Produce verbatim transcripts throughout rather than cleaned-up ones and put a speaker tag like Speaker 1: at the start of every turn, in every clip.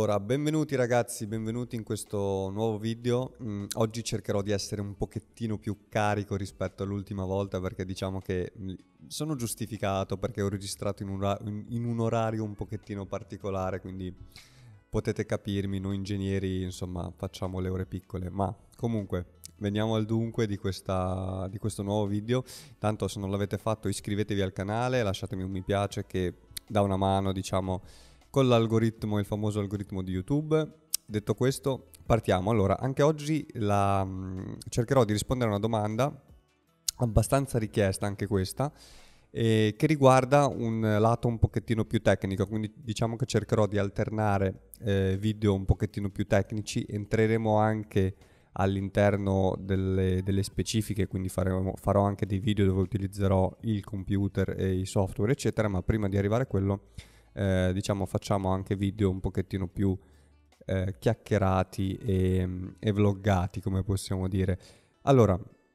Speaker 1: Allora, benvenuti ragazzi, benvenuti in questo nuovo video. Mm, oggi cercherò di essere un pochettino più carico rispetto all'ultima volta perché diciamo che mm, sono giustificato perché ho registrato in un, ora- in- in un orario un pochettino particolare, quindi potete capirmi, noi ingegneri insomma facciamo le ore piccole, ma comunque veniamo al dunque di, questa, di questo nuovo video. Tanto se non l'avete fatto iscrivetevi al canale, lasciatemi un mi piace che dà una mano diciamo con l'algoritmo, il famoso algoritmo di YouTube. Detto questo, partiamo. Allora, anche oggi la, mh, cercherò di rispondere a una domanda abbastanza richiesta, anche questa, eh, che riguarda un lato un pochettino più tecnico, quindi diciamo che cercherò di alternare eh, video un pochettino più tecnici, entreremo anche all'interno delle, delle specifiche, quindi faremo, farò anche dei video dove utilizzerò il computer e i software, eccetera, ma prima di arrivare a quello Eh, diciamo facciamo anche video un pochettino più eh, chiacchierati e, e vloggati, come possiamo dire. Allora,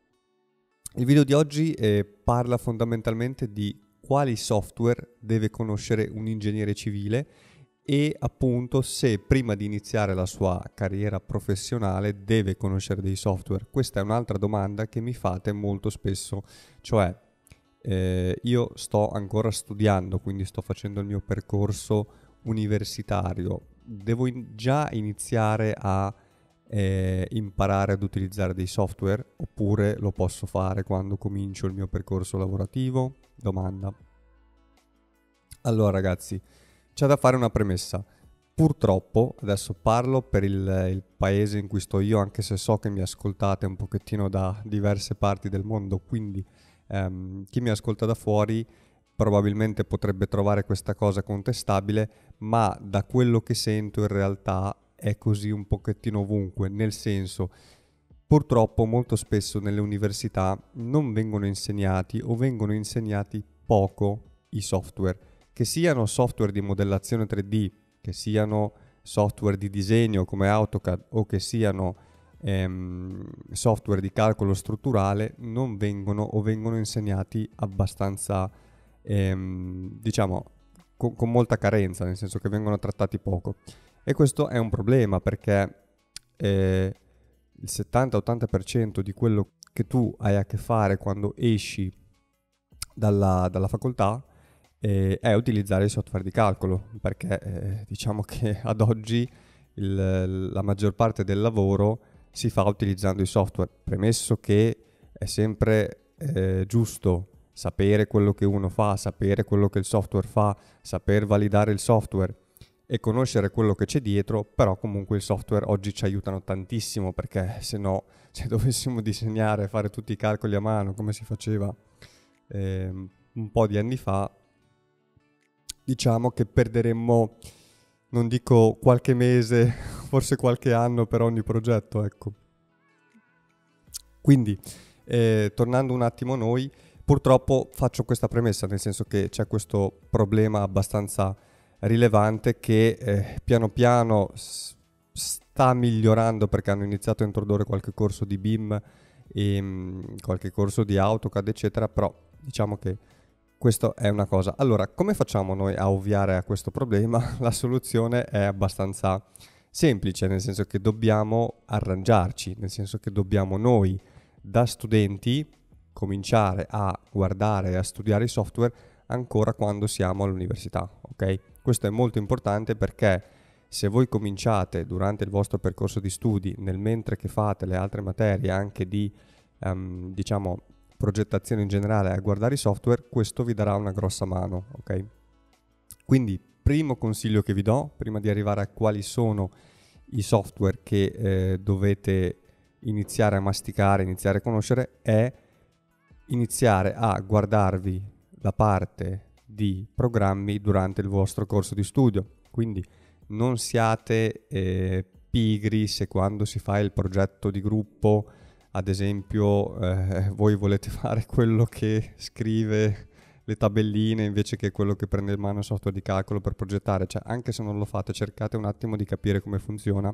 Speaker 1: il video di oggi eh, parla fondamentalmente di quali software deve conoscere un ingegnere civile e appunto se prima di iniziare la sua carriera professionale deve conoscere dei software. Questa è un'altra domanda che mi fate molto spesso, cioè Eh, io sto ancora studiando, quindi sto facendo il mio percorso universitario. Devo in- già iniziare a eh, imparare ad utilizzare dei software oppure lo posso fare quando comincio il mio percorso lavorativo? Domanda. Allora ragazzi, c'è da fare una premessa. Purtroppo, adesso parlo per il, il paese in cui sto io, anche se so che mi ascoltate un pochettino da diverse parti del mondo, quindi ehm, chi mi ascolta da fuori probabilmente potrebbe trovare questa cosa contestabile, ma da quello che sento in realtà è così un pochettino ovunque, nel senso, purtroppo molto spesso nelle università non vengono insegnati o vengono insegnati poco i software, che siano software di modellazione tre D, che siano software di disegno come AutoCAD o che siano ehm, software di calcolo strutturale, non vengono o vengono insegnati abbastanza, ehm, diciamo, con, con molta carenza, nel senso che vengono trattati poco. E questo è un problema perché eh, il settanta-ottanta per cento di quello che tu hai a che fare quando esci dalla, dalla facoltà eh, è utilizzare i software di calcolo, perché eh, diciamo che ad oggi il- la maggior parte del lavoro si fa utilizzando i software, premesso che è sempre eh, giusto sapere quello che uno fa, sapere quello che il software fa, saper validare il software e conoscere quello che c'è dietro, però comunque il software oggi ci aiutano tantissimo perché se no, se dovessimo disegnare e fare tutti i calcoli a mano come si faceva ehm, un po' di anni fa, diciamo che perderemmo, non dico qualche mese, forse qualche anno per ogni progetto, ecco. Quindi, eh, tornando un attimo a noi, purtroppo faccio questa premessa, nel senso che c'è questo problema abbastanza rilevante che eh, piano piano s- sta migliorando perché hanno iniziato a introdurre qualche corso di B I M e mh, qualche corso di AutoCAD, eccetera, però diciamo che questa è una cosa. Allora, come facciamo noi a ovviare a questo problema? La soluzione è abbastanza semplice, nel senso che dobbiamo arrangiarci, nel senso che dobbiamo noi, da studenti, cominciare a guardare e a studiare i software ancora quando siamo all'università, ok? Questo è molto importante perché se voi cominciate durante il vostro percorso di studi, nel mentre che fate le altre materie anche di, um, diciamo, progettazione in generale a guardare i software, questo vi darà una grossa mano, ok? Quindi, primo consiglio che vi do, prima di arrivare a quali sono i software che eh, dovete iniziare a masticare, iniziare a conoscere, è iniziare a guardarvi la parte di programmi durante il vostro corso di studio. Quindi non siate eh, pigri se quando si fa il progetto di gruppo, ad esempio, eh, voi volete fare quello che scrive le tabelline invece che quello che prende in mano il software di calcolo per progettare. Cioè, anche se non lo fate, cercate un attimo di capire come funziona,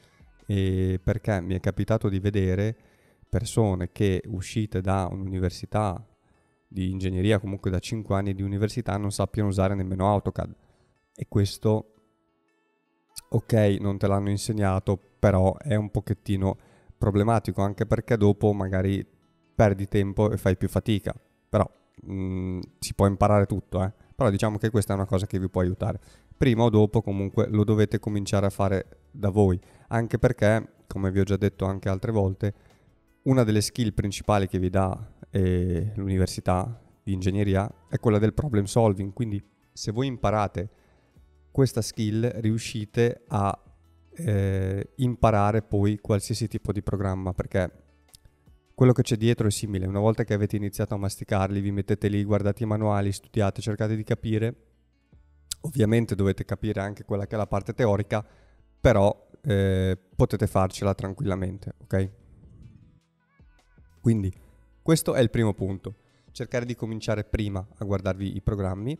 Speaker 1: e perché mi è capitato di vedere persone che uscite da un'università di ingegneria, comunque da cinque anni di università, non sappiano usare nemmeno AutoCAD. E questo ok, non te l'hanno insegnato, però è un pochettino problematico, anche perché dopo magari perdi tempo e fai più fatica. Però mh, si può imparare tutto, eh. Però diciamo che questa è una cosa che vi può aiutare. Prima o dopo comunque lo dovete cominciare a fare da voi, anche perché, come vi ho già detto anche altre volte, una delle skill principali che vi dà eh, l'università di ingegneria è quella del problem solving. Quindi se voi imparate questa skill riuscite a eh, imparare poi qualsiasi tipo di programma, perché quello che c'è dietro è simile. Una volta che avete iniziato a masticarli, vi mettete lì, guardate i manuali, studiate, cercate di capire. Ovviamente dovete capire anche quella che è la parte teorica, però eh, potete farcela tranquillamente, ok? Quindi questo è il primo punto, cercare di cominciare prima a guardarvi i programmi.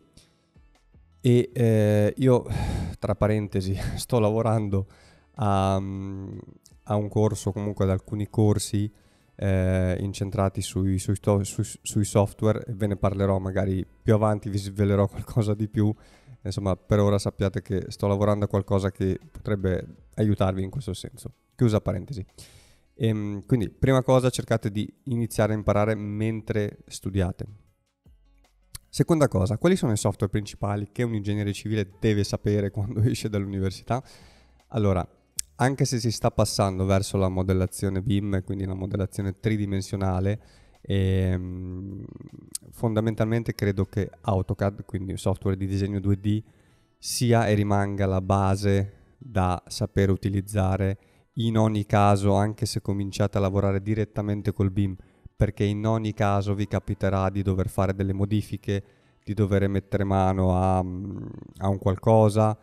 Speaker 1: E eh, io, tra parentesi, sto lavorando a, a un corso, comunque ad alcuni corsi eh, incentrati sui, sui, sui, sui software, e ve ne parlerò magari più avanti, vi svelerò qualcosa di più. Insomma, per ora sappiate che sto lavorando a qualcosa che potrebbe aiutarvi in questo senso. Chiusa parentesi. E, quindi, prima cosa, cercate di iniziare a imparare mentre studiate. Seconda cosa, quali sono i software principali che un ingegnere civile deve sapere quando esce dall'università? Allora, anche se si sta passando verso la modellazione B I M, quindi la modellazione tridimensionale, ehm, fondamentalmente credo che AutoCAD, quindi un software di disegno due D, sia e rimanga la base da saper utilizzare in ogni caso, anche se cominciate a lavorare direttamente col B I M, perché in ogni caso vi capiterà di dover fare delle modifiche, di dover mettere mano a, a un qualcosa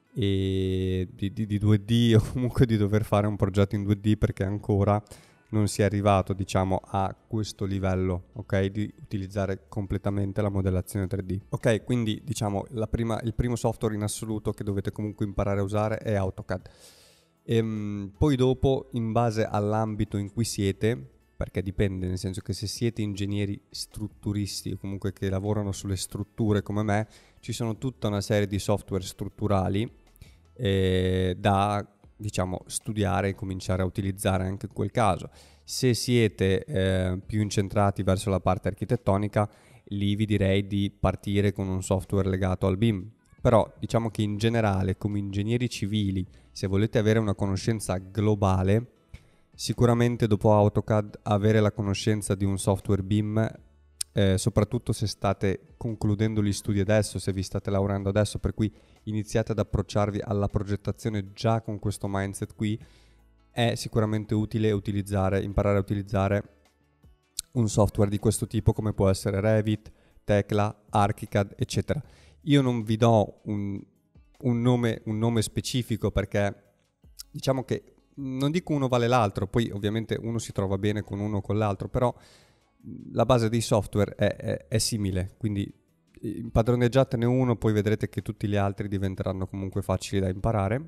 Speaker 1: e di, di, di due D, o comunque di dover fare un progetto in due D, perché ancora non si è arrivato, diciamo, a questo livello, ok, di utilizzare completamente la modellazione tre D. Ok, quindi diciamo la prima, il primo software in assoluto che dovete comunque imparare a usare è AutoCAD. Ehm, poi dopo, in base all'ambito in cui siete, perché dipende, nel senso che se siete ingegneri strutturisti o comunque che lavorano sulle strutture come me, ci sono tutta una serie di software strutturali eh, da, diciamo, studiare e cominciare a utilizzare anche in quel caso. Se siete eh, più incentrati verso la parte architettonica, lì vi direi di partire con un software legato al B I M. Però diciamo che in generale, come ingegneri civili, se volete avere una conoscenza globale, sicuramente dopo AutoCAD avere la conoscenza di un software B I M, eh, soprattutto se state concludendo gli studi adesso, se vi state lavorando adesso, per cui iniziate ad approcciarvi alla progettazione già con questo mindset qui, è sicuramente utile utilizzare, imparare a utilizzare un software di questo tipo, come può essere Revit, Tekla, ArchiCAD, eccetera. Io non vi do un, un, nome, un nome specifico, perché diciamo che non dico uno vale l'altro, poi ovviamente uno si trova bene con uno o con l'altro, però la base dei software è, è, è simile, quindi impadroneggiatene uno, poi vedrete che tutti gli altri diventeranno comunque facili da imparare.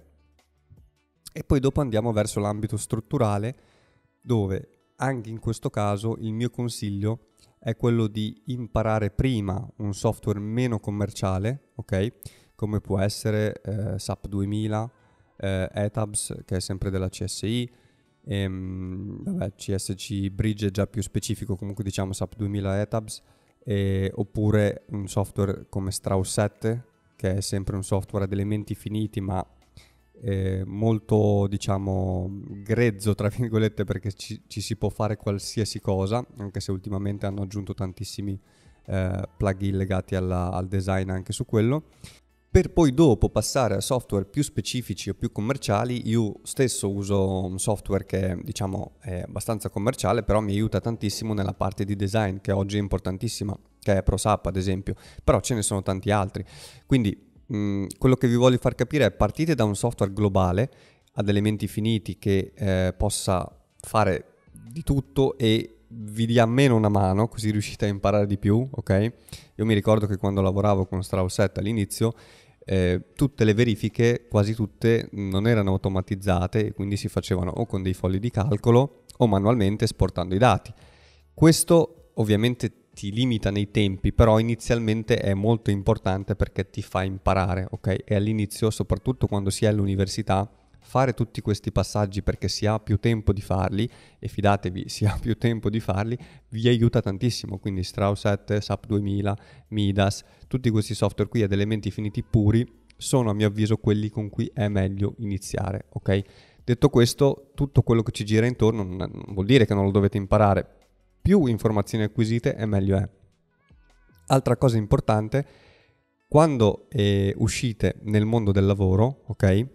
Speaker 1: E poi dopo andiamo verso l'ambito strutturale, dove anche in questo caso il mio consiglio è quello di imparare prima un software meno commerciale, ok? Come può essere eh, SAP duemila, eh, E T A B S, che è sempre della C S I, ehm, vabbè, C S C Bridge è già più specifico, comunque diciamo SAP duemila E T A B S, eh, oppure un software come Strauss sette, che è sempre un software ad elementi finiti, ma eh, molto, diciamo, grezzo, tra virgolette, perché ci, ci si può fare qualsiasi cosa, anche se ultimamente hanno aggiunto tantissimi eh, plugin legati alla, al design anche su quello. Per poi dopo passare a software più specifici o più commerciali. Io stesso uso un software che, diciamo, è abbastanza commerciale, però mi aiuta tantissimo nella parte di design, che oggi è importantissima, che è ProSap ad esempio, però ce ne sono tanti altri. Quindi mh, quello che vi voglio far capire è: partite da un software globale ad elementi finiti che eh, possa fare di tutto e vi dia meno una mano, così riuscite a imparare di più, ok? Io mi ricordo che quando lavoravo con Strauss sette all'inizio, eh, tutte le verifiche, quasi tutte, non erano automatizzate e quindi si facevano o con dei fogli di calcolo o manualmente esportando i dati. Questo ovviamente ti limita nei tempi, però inizialmente è molto importante perché ti fa imparare, ok? E all'inizio, soprattutto quando si è all'università, fare tutti questi passaggi perché si ha più tempo di farli, e fidatevi, si ha più tempo di farli, vi aiuta tantissimo. Quindi Strauss sette, SAP duemila, Midas, tutti questi software qui ad elementi finiti puri sono a mio avviso quelli con cui è meglio iniziare, ok? Detto questo, tutto quello che ci gira intorno non, non vuol dire che non lo dovete imparare. Più informazioni acquisite e meglio è. Altra cosa importante, quando eh, uscite nel mondo del lavoro, ok?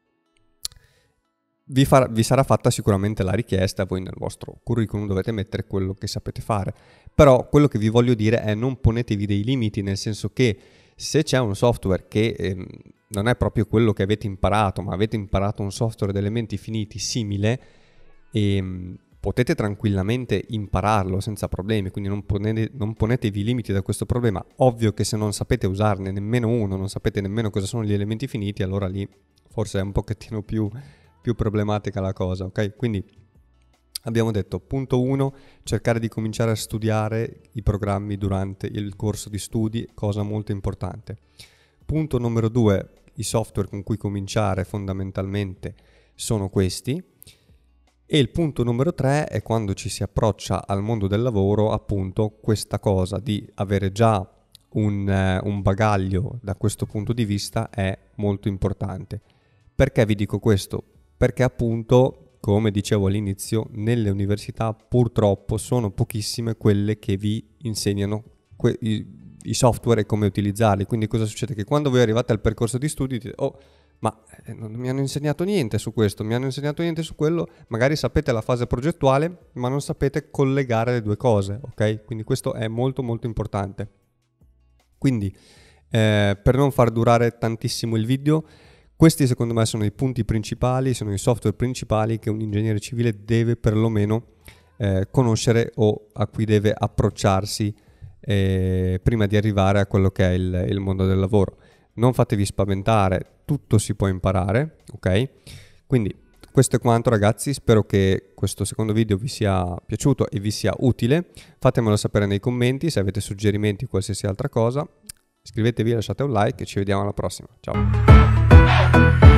Speaker 1: Vi, farà, vi sarà fatta sicuramente la richiesta, voi nel vostro curriculum dovete mettere quello che sapete fare, però quello che vi voglio dire è non ponetevi dei limiti, nel senso che se c'è un software che ehm, non è proprio quello che avete imparato, ma avete imparato un software ad elementi finiti simile, ehm, potete tranquillamente impararlo senza problemi, quindi non, ponete, non ponetevi limiti da questo problema. Ovvio che se non sapete usarne nemmeno uno, non sapete nemmeno cosa sono gli elementi finiti, allora lì forse è un pochettino più... più problematica la cosa, ok? Quindi abbiamo detto, punto uno, cercare di cominciare a studiare i programmi durante il corso di studi, cosa molto importante. Punto numero due, i software con cui cominciare fondamentalmente sono questi. E il punto numero tre è quando ci si approccia al mondo del lavoro, appunto, questa cosa di avere già un, eh, un bagaglio da questo punto di vista è molto importante. Perché vi dico questo? Perché appunto, come dicevo all'inizio, nelle università purtroppo sono pochissime quelle che vi insegnano que- i, i software e come utilizzarli. Quindi cosa succede? Che quando voi arrivate al percorso di studi dite, oh, ma eh, non mi hanno insegnato niente su questo, mi hanno insegnato niente su quello, magari sapete la fase progettuale, ma non sapete collegare le due cose, ok? Quindi questo è molto molto importante. Quindi, eh, per non far durare tantissimo il video, questi secondo me sono i punti principali, sono i software principali che un ingegnere civile deve perlomeno eh, conoscere o a cui deve approcciarsi eh, prima di arrivare a quello che è il, il mondo del lavoro. Non fatevi spaventare, tutto si può imparare, ok? Quindi questo è quanto ragazzi, spero che questo secondo video vi sia piaciuto e vi sia utile. Fatemelo sapere nei commenti se avete suggerimenti o qualsiasi altra cosa. Iscrivetevi, lasciate un like e ci vediamo alla prossima. Ciao!